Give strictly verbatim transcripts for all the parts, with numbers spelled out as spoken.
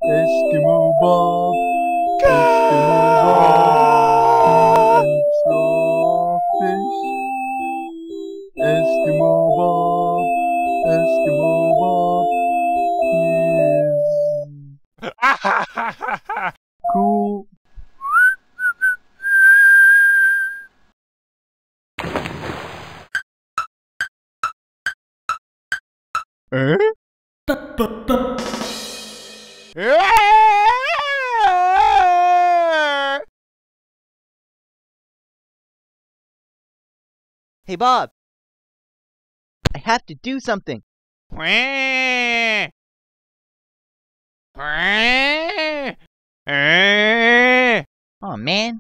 Eskimo Bob, Eskimo Bob, he eats raw fish. Eskimo Bob, Eskimo Bob, he is cool. Eh? Hey, Bob. I have to do something. Oh, man.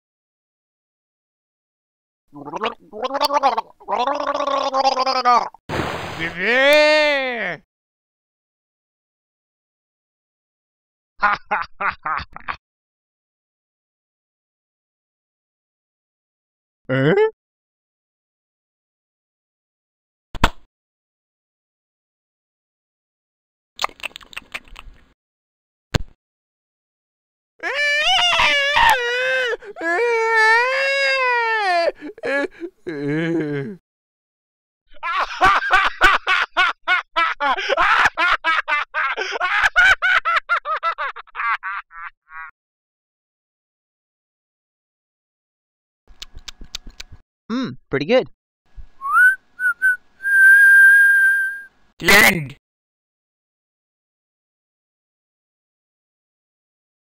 Eh? Mmm, pretty good. The end.